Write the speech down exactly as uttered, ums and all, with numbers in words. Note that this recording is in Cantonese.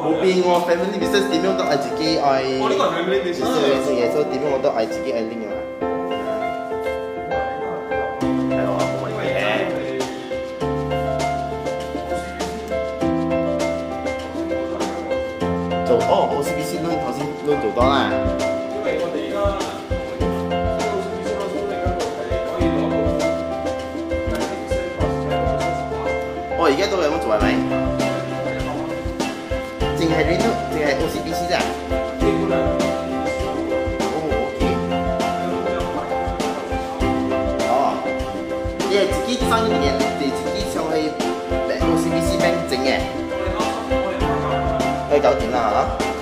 冇變喎 ，family business 點樣都係自己愛。 我呢個係 family business。 係嘅，所以點樣我都係自己愛拎㗎嘛。係喎，冇問題嘅。做哦 ，O C B C 都頭先都做多啦。 因為我哋而家即係 O C B C 嗰時而家係可以攞到 ninety percent plus 我而家都有冇做係咪？淨係呢度，淨係 O C B C 咋？ 基本上。 哦，OK。哦，你係自己生意嘅，你自己上去 O C B C bank 整嘅。去九點啦嚇。